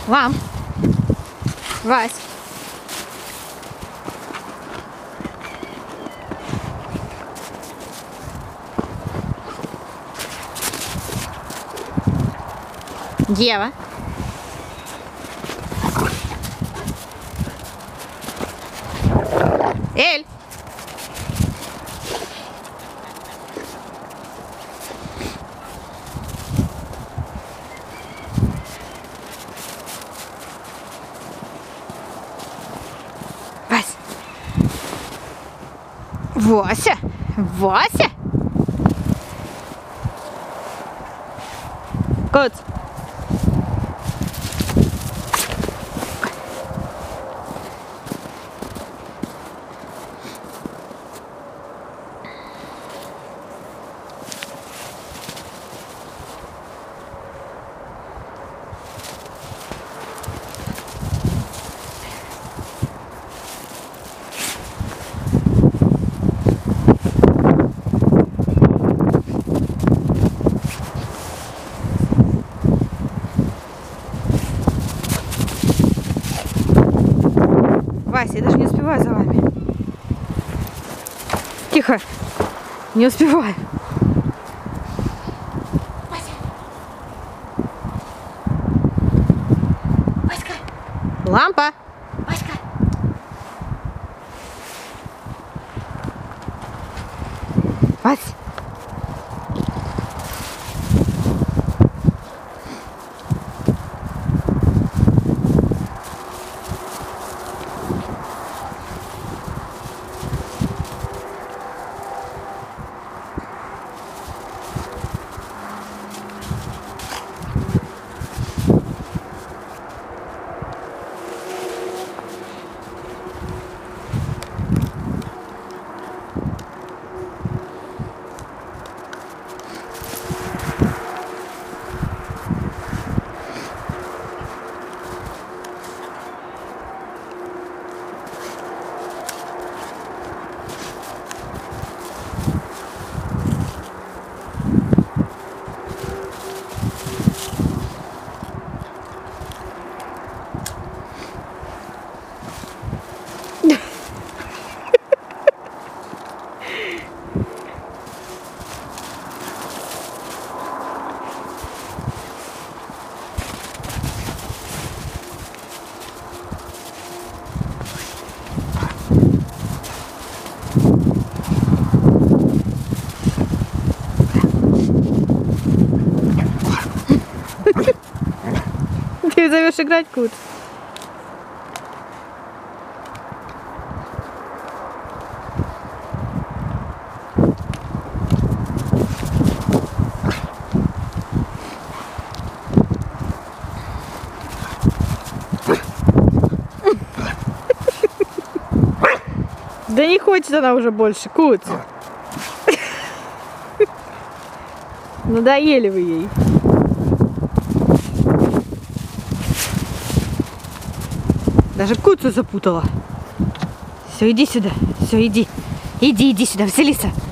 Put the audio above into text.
Ламп. Вась. Ева. Эль. Вась. Вася. Вася. Кот. Вася, я даже не успеваю за вами. Тихо. Не успеваю. Вася. Васька. Лампа. Васька. Вась. Ты зовешь играть, Кут? Да не хочет она уже больше, Кут. Надоели вы ей. Даже Куцу запутала. Все, иди сюда. Все, иди. Иди сюда, Василиса.